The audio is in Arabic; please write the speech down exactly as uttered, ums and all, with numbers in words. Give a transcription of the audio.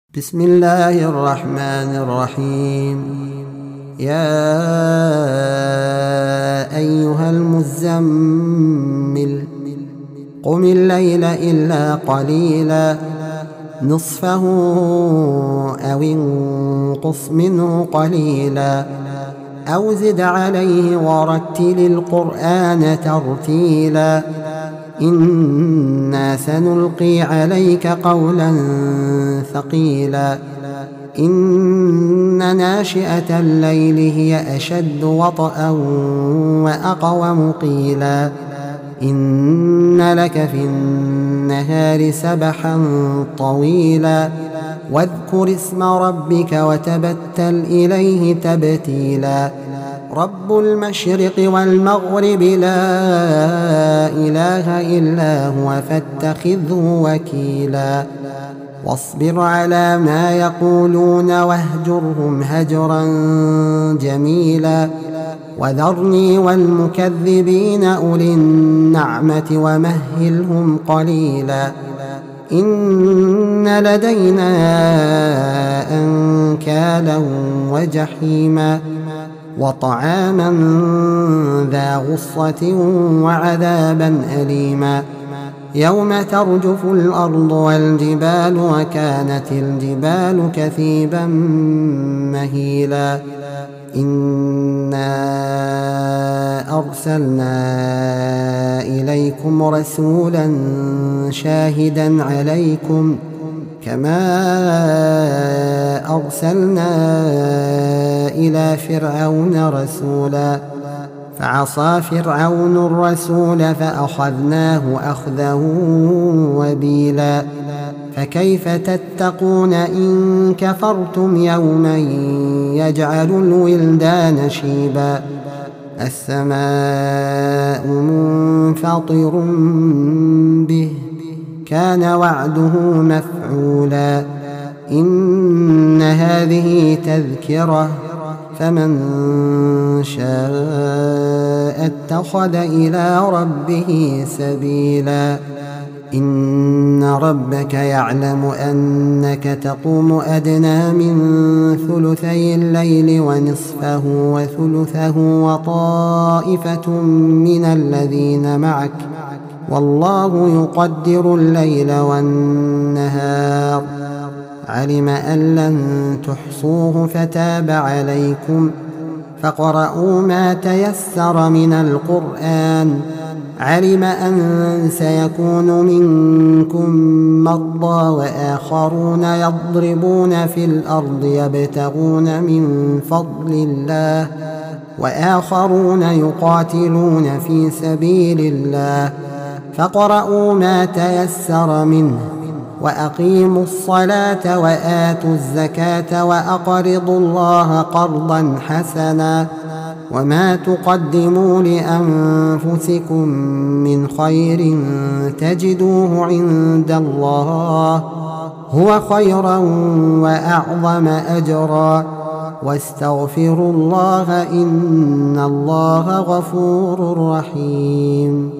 بسم الله الرحمن الرحيم. يا أيها المزمل قم الليل إلا قليلا نصفه أو انقص منه قليلا أو زد عليه ورتل القرآن ترتيلا إنا سنلقي عليك قولا ثقيلا إن ناشئة الليل هي أشد وطئا وأقوم قيلا إن لك في النهار سبحا طويلا واذكر اسم ربك وتبتل إليه تبتيلا رب المشرق والمغرب لا إله إلا هو فاتخذه وكيلا واصبر على ما يقولون واهجرهم هجرا جميلا وذرني والمكذبين أولي النعمة ومهلهم قليلا إن لدينا أنكالا وجحيما وطعاما ذا غصة وعذابا أليما يوم ترجف الأرض والجبال وكانت الجبال كثيبا مهيلا إنا أرسلنا إليكم رسولا شاهدا عليكم كما أرسلنا إلى فرعون رسولا فعصى فرعون الرسول فأخذناه أخذه وبيلا فكيف تتقون إن كفرتم يوما يجعل الولدان شيبا السماء منفطر به كان وعده مفعولا إن هذه تذكرة فمن شاء اتخذ إلى ربه سبيلا إن ربك يعلم أنك تقوم أدنى من ثلثي الليل ونصفه وثلثه وطائفة من الذين معك والله يقدر الليل والنهار علم أن لن تحصوه فتاب عليكم فاقرؤوا ما تيسر من القرآن علم أن سيكون منكم مرضى وآخرون يضربون في الأرض يبتغون من فضل الله وآخرون يقاتلون في سبيل الله فاقرؤوا ما تيسر منه وأقيموا الصلاة وآتوا الزكاة وأقرضوا الله قرضا حسنا وما تقدموا لأنفسكم من خير تجدوه عند الله هو خيرا وأعظم أجرا واستغفروا الله إن الله غفور رحيم.